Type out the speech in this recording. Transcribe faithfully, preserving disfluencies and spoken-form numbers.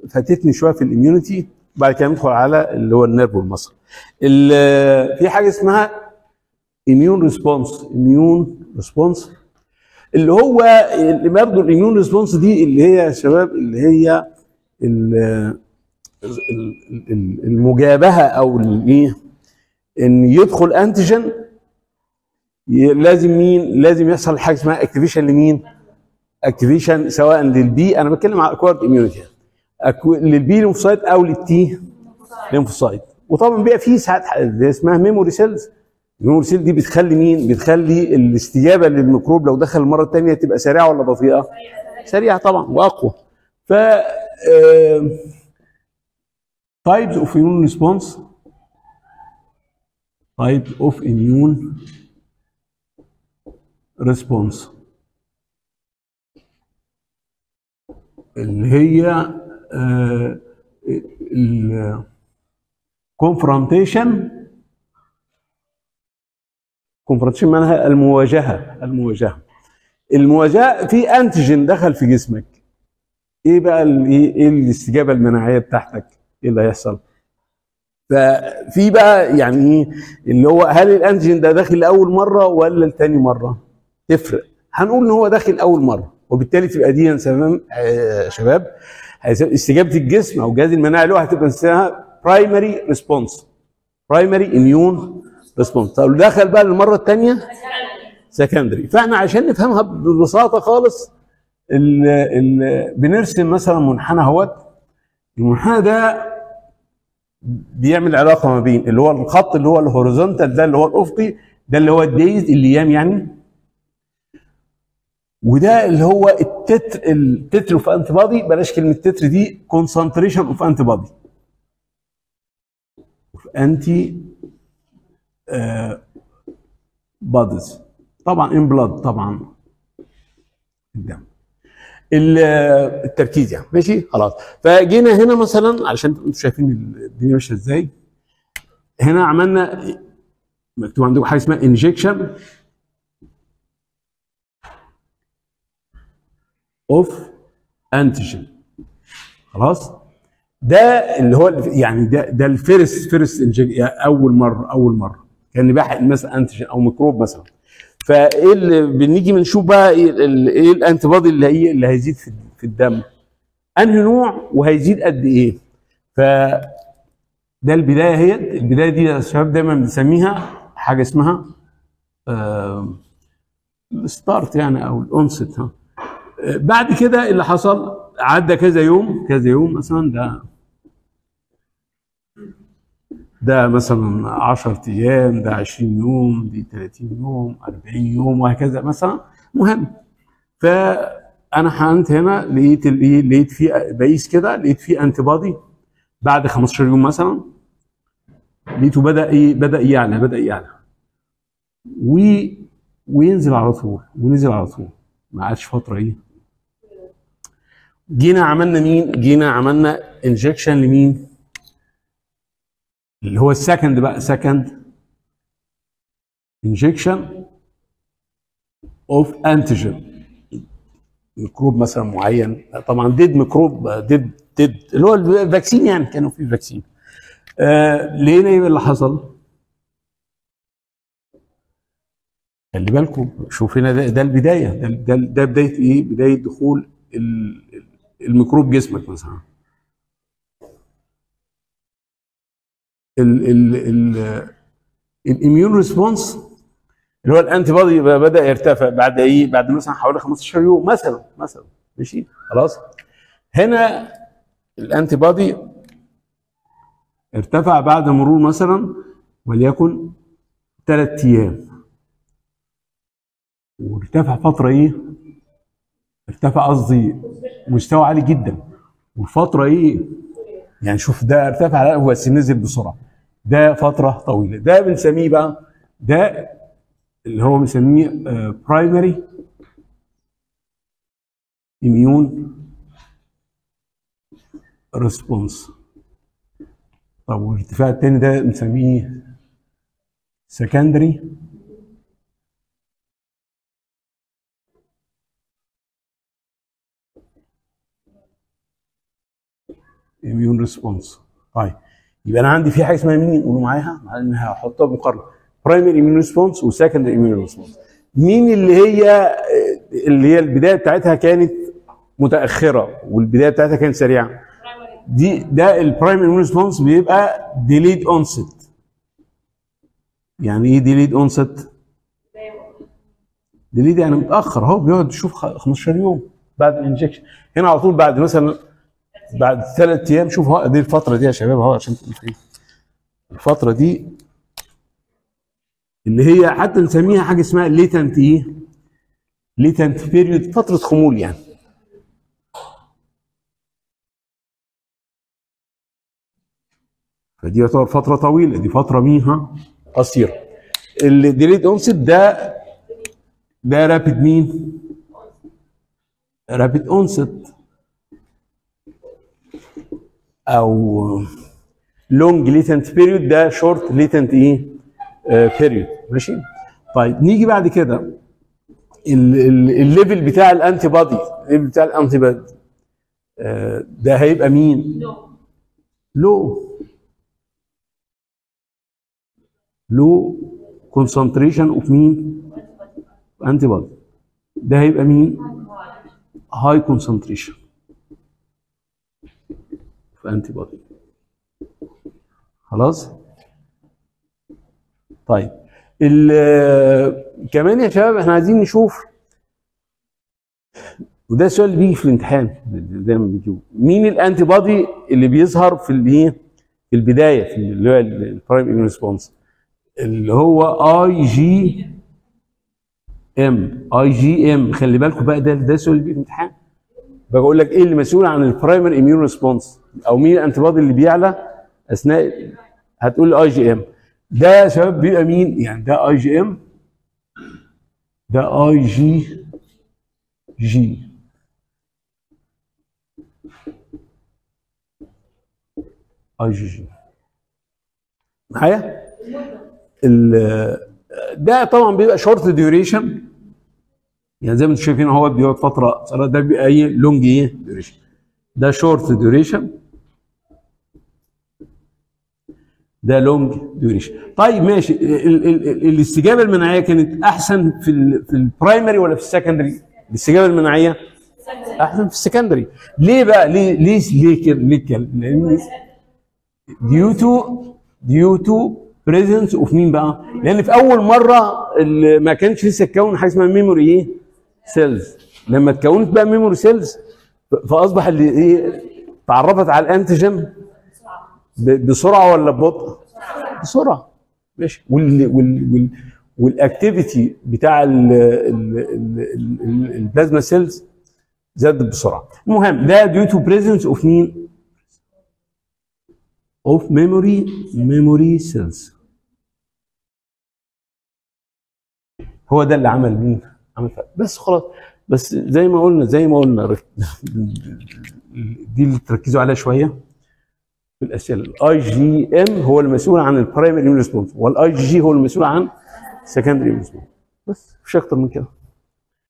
فاتتني شويه في الاميونيتي، بعد كده ندخل على اللي هو النيرف والمصل. في حاجه اسمها اميون ريسبونس، اميون ريسبونس اللي هو اللي برضه الاميون ريسبونس دي اللي هي يا شباب اللي هي المجابهه او الايه، ان يدخل انتيجين لازم مين؟ لازم يحصل حاجه اسمها اكتيفيشن لمين؟ اكتيفيشن سواء للبي، انا بتكلم على اكوارد اميونيتي، للبي ليمفوسايت او للتي ليمفوسايت. وطبعا بيبقى في ساعات اسمها ميموري سيلز، الميموري سيل دي بتخلي مين؟ بتخلي الاستجابه للميكروب لو دخل المره الثانيه تبقى سريعه ولا بطيئه؟ سريعه طبعا واقوى. ف types of immune response type of immune response اللي هي آه ال confrontation confrontation معناها المواجهه، المواجهه المواجهه في انتيجين دخل في جسمك، ايه بقى ايه ايه الاستجابه المناعيه بتاعتك؟ ايه اللي هيحصل؟ ففي بقى يعني ايه اللي هو هل الانتيجين ده داخل اول مره ولا لتاني مره؟ تفرق. هنقول ان هو داخل اول مره، وبالتالي تبقى دي يا شباب استجابه الجسم او الجهاز المناعي له هتبقى اسمها برايمري ريسبونس، برايمري اميون ريسبونس. طب دخل بقى المره الثانيه سكندري. فاحنا عشان نفهمها ببساطه خالص ال ال بنرسم مثلا منحنى اهوت، المنحنى ده بيعمل علاقه ما بين اللي هو الخط اللي هو الهوريزونتال ده اللي هو الافقي ده اللي هو الدايز الايام يعني، وده اللي هو التتر التتر اوف انتي بادي، بلاش كلمه تتر دي، كونسنتريشن اوف انتي بادي اوف انتي باديز طبعا ان بلاد طبعا الدم التركيز يعني. ماشي خلاص. فجينا هنا مثلا علشان انتوا شايفين الدنيا ماشيه ازاي، هنا عملنا مكتوب عندكم حاجه اسمها انجكشن اوف انتيجين. خلاص، ده اللي هو يعني ده ده الفيرست فيرست انجكشن، اول مره اول مره كان بحقن مثلا انتيجين او ميكروب مثلا. فايه اللي بنيجي بنشوف بقى ايه الانتي بادي اللي هي اللي هيزيد في في الدم، انهي نوع وهيزيد قد ايه. ف ده البدايه اهي، البدايه دي يا شباب دايما بنسميها حاجه اسمها آه ستارت يعني او الاونست. ها آه بعد كده اللي حصل عدى كذا يوم كذا يوم مثلا، ده ده مثلا عشرة ايام، ده عشرين يوم، دي ثلاثين يوم، أربعين يوم وهكذا مثلا. مهم. فانا حقنت هنا لقيت الايه، لقيت في بقيس كده، لقيت في انتي بادي بعد خمستاشر يوم مثلا، لقيته بدا ايه، بدا يعلى بدا يعلى و وينزل على طول، ونزل على طول ما قعدش فتره ايه. جينا عملنا مين؟ جينا عملنا انجكشن لمين؟ اللي هو السكند بقى، سكند انجكشن اوف انتيجين، ميكروب مثلا معين. طبعا ديد ميكروب، ديد ديد اللي هو الفاكسين يعني، كانوا في فاكسين. آه لقينا ايه اللي حصل؟ خلي بالكم، شوف هنا ده, ده البدايه، ده, ده, ده بدايه ايه؟ بدايه دخول الميكروب جسمك مثلا. ال ال ال الاميون ريسبونس اللي هو الانتي بادي بدا يرتفع بعد ايه؟ بعد مثلا حوالي خمستاشر يوم مثلا مثلا. ماشي خلاص. هنا الانتي بادي ارتفع بعد مرور مثلا وليكن ثلاث ايام، وارتفع فتره ايه؟ ارتفع قصدي مستوى عالي جدا، والفتره ايه؟ يعني شوف ده ارتفع بس نزل بسرعه، ده فتره طويله. ده بنسميه بقى، ده اللي هو بنسميه برايمري اميون ريسبونس. طب والارتفاع الثاني ده بنسميه سكندري اميون ريسبونس. طيب يبقى انا عندي في حاجه اسمها مين؟ قولوا معايا انها هحطها بمقارنه برايمري اميون ريسبونس وسكندري اميون ريسبونس. مين اللي هي اللي هي البدايه بتاعتها كانت متاخره والبدايه بتاعتها كانت سريعه؟ دي ده البرايمري اميون ريسبونس بيبقى ديليد اونست. يعني ايه ديليد اونست؟ ديليد يعني متاخر اهو، بيقعد يشوف خمستاشر يوم بعد الانجكشن. هنا على طول بعد مثلا بعد ثلاث ايام. شوف دي الفتره دي يا شباب اهو عشان تبقوا فاهمين. الفتره دي اللي هي حتى نسميها حاجه اسمها ليتنت ايه؟ ليتنت بيريود، فتره خمول يعني. فدي يعتبر فتره طويله، دي فتره مين ها؟ قصيره. الديليد اونست ده ده رابيد مين؟ رابيد اونست او لونج ليتنت بيريود، ده شورت ليتنت ايه؟ بيريود. ماشي. طيب نيجي بعد كده الليفل بتاع الانتي بودي، الليفل بتاع الانتي بودي ده هيبقى مين؟ لو لو كونسنتريشن اوف مين؟ انتي بودي. ده هيبقى مين؟ هاي كونسنتريشن في انتي بودي. خلاص؟ طيب كمان يا شباب احنا عايزين نشوف، وده السؤال اللي بيجي في الامتحان دايما بيجيبه، مين الانتي بودي اللي بيظهر في الايه؟ في البدايه في اللي هو البرايم اميون ريسبونس، اللي هو اي جي ام. اي جي ام خلي بالكم بقى، ده ده السؤال اللي بيجي في الامتحان. بقول لك ايه اللي مسؤول عن البرايمري اميون ريسبونس، او مين الانتي بودي اللي بيعلى اثناء، هتقول اي جي ام. ده يا شباب بيبقى مين؟ يعني ده اي جي ام، ده اي جي جي. اي جي جي معايا؟ ده طبعا بيبقى شورت ديوريشن، يعني زي ما انتم شايفين اهو بيقعد فتره، ده بيبقى ايه؟ لونج ايه؟ ديوريشن. ده شورت ديوريشن، ده لونج ديوريشن. طيب ماشي، ال ال ال الاستجابه المناعيه كانت احسن في ال في البرايمري ولا في السكندري؟ الاستجابه المناعيه احسن في السكندري. ليه بقى؟ ليه ليه ليه كده؟ ليه كده؟ لان ديو تو ديو تو بريزنس اوف مين بقى؟ لان في اول مره ما كانش لسه اتكون حاجه اسمها ميموري ايه؟ سيلز. لما اتكونت بقى ميموري سيلز فاصبح اللي ايه؟ تعرفت على الانتيجين بسرعه ولا ببطء؟ بسرعه. ماشي. وال وال وال والاكتيفيتي بتاع البلازما سيلز زادت بسرعه. المهم ده ديو تو بريزنس اوف مين؟ اوف ميموري ميموري سيلز. هو ده اللي عمل مين؟ عمل فرق. بس خلاص. بس زي ما قلنا زي ما قلنا دي اللي تركزوا عليها شويه في الاسئله. الاي جي ام هو المسؤول عن البرايمري اميون ريسبونس، والاي جي جي هو المسؤول عن السكندري اميون ريسبونس. بس مش اكتر من كده.